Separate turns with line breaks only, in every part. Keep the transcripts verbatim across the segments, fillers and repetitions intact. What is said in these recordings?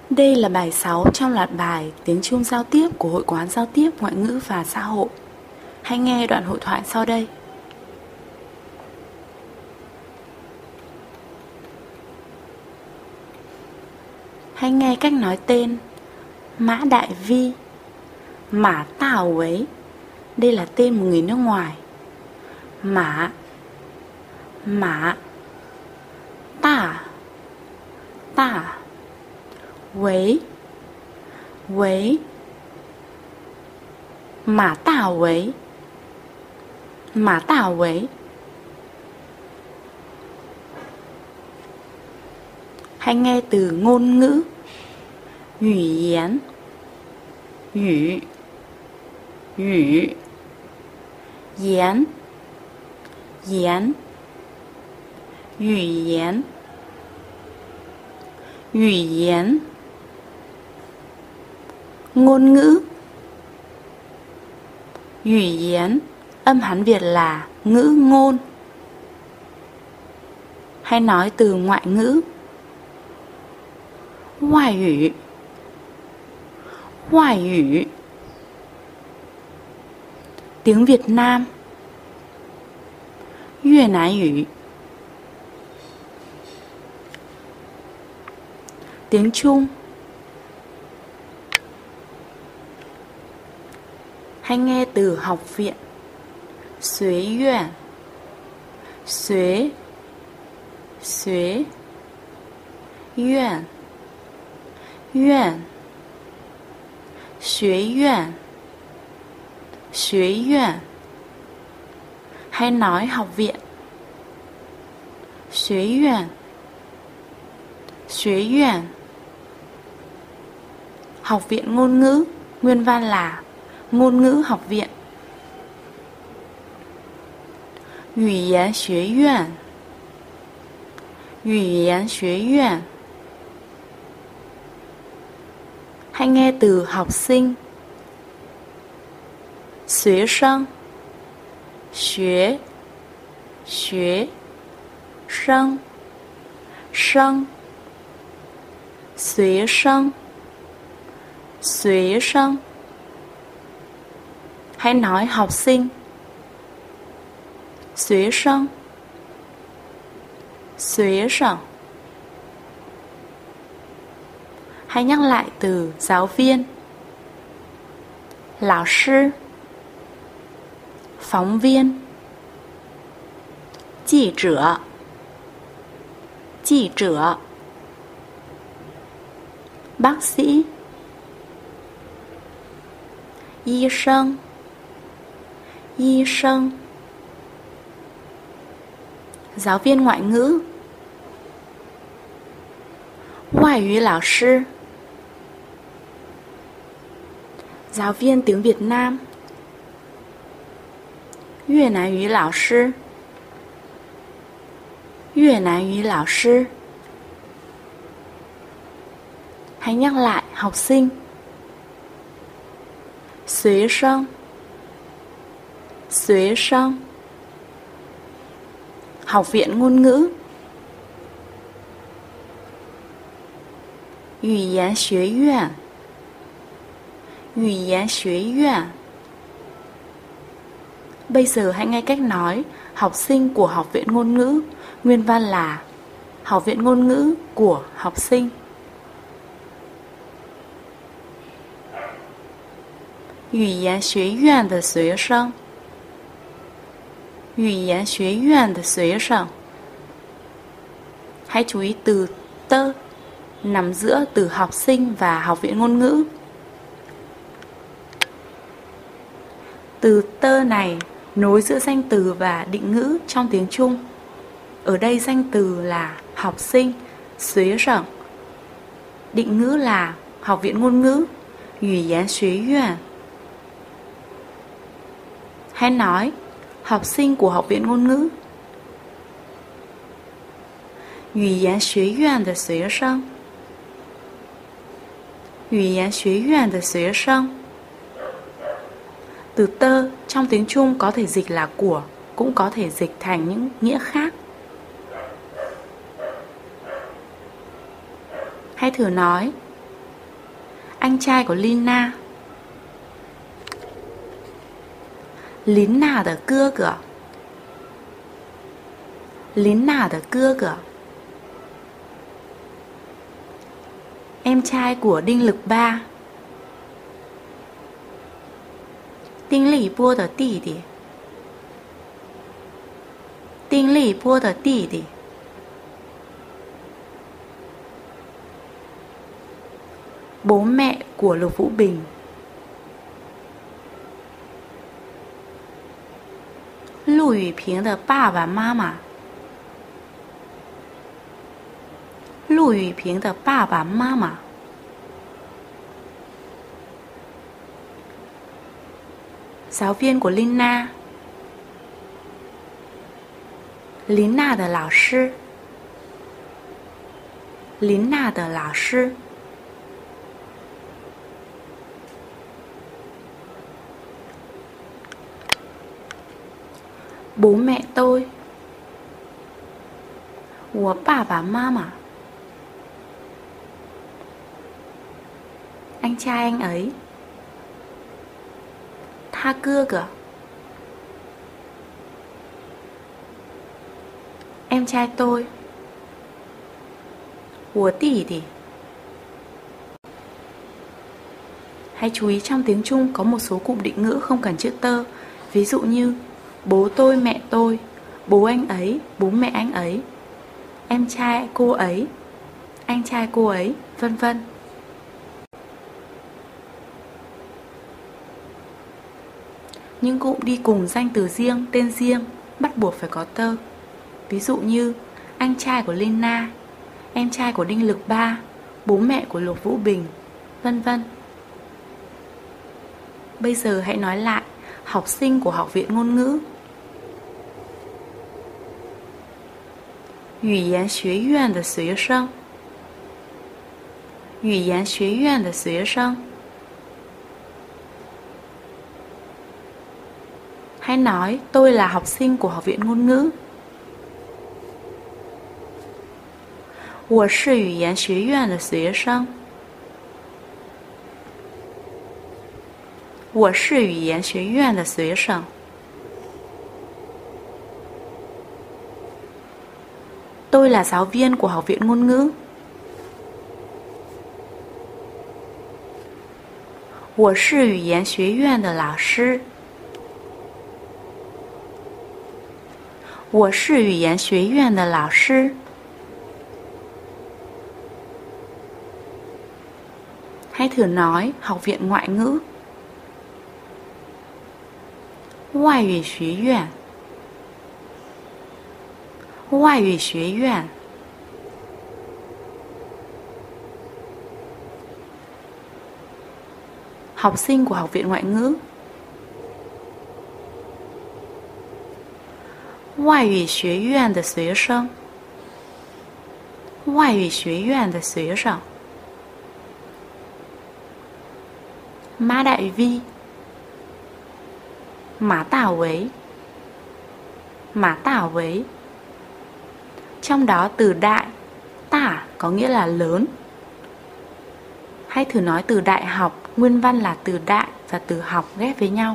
Đây là bài sáu trong loạt bài Tiếng Trung giao tiếp của Hội quán giao tiếp ngoại ngữ và xã hội. Hãy nghe đoạn hội thoại sau đây. Hãy nghe cách nói tên Mã Đại Vi, Mã Tào ấy. Đây là tên một người nước ngoài. Mã, Mã, Tà, Tà, Quấy, Quấy, Mã Tào ấy, Mã Tào ấy. Hãy nghe từ ngôn ngữ. Ngữ言, ngữ, ngữ,言,言, ngữ言, ngữ言. Ngôn ngữ. Ngữ言, âm Hán Việt là ngữ ngôn. Hãy nói từ ngoại ngữ. Ngoại ngữ, ngoại ngữ. Tiếng Việt Nam. Việt Nam ngữ. Tiếng Trung. Hãy nghe từ học viện. Xuế yuan, xuế, xuế, yuan, yuan, xuế yuan, xuế yuan. Hãy nói học viện. Xuế yuan, xuế yuan. Học viện ngôn ngữ, nguyên văn là ngôn ngữ học viện. Ngữ言学院, ngữ言学院. Hãy nghe từ học sinh. Xuế生, xuế, xuế,生, sinh. Xuế sinh, xuế sinh. Hãy nói học sinh. Xuế sinh, xuế sinh. Hãy nhắc lại từ giáo viên. Lão sư, phóng viên,记者,记者, bác sĩ, y sinh, y sinh. Giáo viên ngoại ngữ. Ngoại ngữ lão sư. Giáo viên tiếng Việt Nam. Việt Nam ngữ lão sư. Việt Nam ngữ lão sư. Hãy nhắc lại học sinh. Xuế sinh, xuế sinh. Học viện ngôn ngữ. Ngữ言学院, ngữ言学院. Bây giờ hãy nghe cách nói học sinh của học viện ngôn ngữ. Nguyên văn là học viện ngôn ngữ của học sinh. Ngữ言学院的学生, ngữ言学院的学生. Hãy chú ý từ tơ nằm giữa từ học sinh và học viện ngôn ngữ. Từ tơ này nối giữa danh từ và định ngữ trong tiếng Trung. Ở đây danh từ là học sinh, xuế sinh. Định ngữ là học viện ngôn ngữ, ngữ言学院. Hãy nói học sinh của học viện ngôn ngữ. Ngữ言学院的学生, ngữ言学院的学生. Từ tơ trong tiếng Trung có thể dịch là của, cũng có thể dịch thành những nghĩa khác. Hãy thử nói Anh trai của Lina. Lina de哥哥 Lina de哥哥 Em trai của Đinh Lực Ba. Đinh Lị波的弟弟 Đinh Lị波的弟弟 Bố mẹ của Lục Vũ Bình.陆羽平的爸爸妈妈。陆羽平的爸爸妈妈。Giáo viên của Lina. Lina的老师。Lina的老师。Bố mẹ tôi. 我爸爸妈妈。Anh trai anh ấy. 他哥哥。Em trai tôi. 我弟弟。Hãy chú ý trong tiếng Trung có một số cụm định ngữ không cần chữ tơ. Ví dụ như bố tôi, mẹ tôi, bố anh ấy, bố mẹ anh ấy, em trai cô ấy, anh trai cô ấy, vân vân. Những cụm đi cùng danh từ riêng, tên riêng bắt buộc phải có tơ. Ví dụ như anh trai của Lina, em trai của Đinh Lực Ba, bố mẹ của Lục Vũ Bình, vân vân. Bây giờ hãy nói lại học sinh của Học viện Ngôn ngữ. 语言学院的学生。语言学院的学生。Hãy nói tôi là học sinh của Học viện Ngôn ngữ. 我是语言学院的学生。我是语言学院的学生。Tôi là giáo viên của Học viện Ngôn ngữ. 我是语言学院的老师。我是语言学院的老师。Hãy thử nói Học viện Ngoại ngữ. 外语学院。外语学院。Học sinh của Học viện Ngoại ngữ. 外语学院的学生。外语学院的学生。Mã Đại Vi. Mã Tả Vấy. Mã Tả Vấy. Trong đó từ đại, tả có nghĩa là lớn. Hãy thử nói từ đại học, nguyên văn là từ đại và từ học ghép với nhau.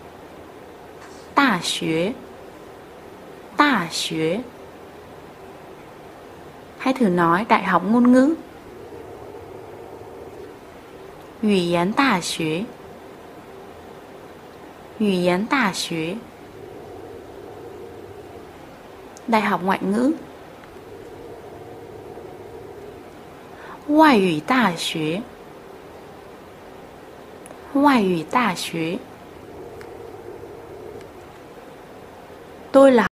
Tả xuế. Tả xuế. Hãy thử nói đại học ngôn ngữ. 语言大学。语言大学。Đại học ngoại ngữ. 外语大学。外语大学。Tôi là